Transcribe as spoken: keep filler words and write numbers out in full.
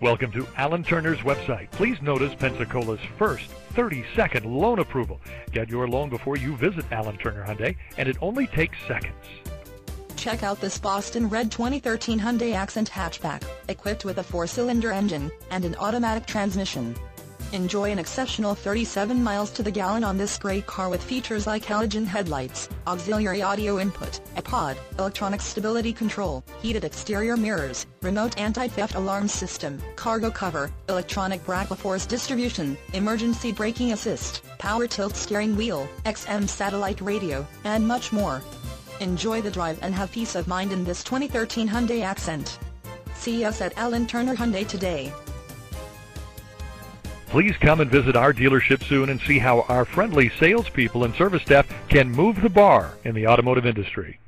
Welcome to Alan Turner's website. Please notice Pensacola's first thirty second loan approval. Get your loan before you visit Alan Turner Hyundai, and it only takes seconds. Check out this Boston Red twenty thirteen Hyundai Accent hatchback, equipped with a four-cylinder engine and an automatic transmission. Enjoy an exceptional thirty-seven miles to the gallon on this great car with features like halogen headlights, auxiliary audio input, a pod, electronic stability control, heated exterior mirrors, remote anti-theft alarm system, cargo cover, electronic brake force distribution, emergency braking assist, power tilt steering wheel, X M satellite radio, and much more. Enjoy the drive and have peace of mind in this twenty thirteen Hyundai Accent. See us at Alan Turner Hyundai today. Please come and visit our dealership soon and see how our friendly salespeople and service staff can move the bar in the automotive industry.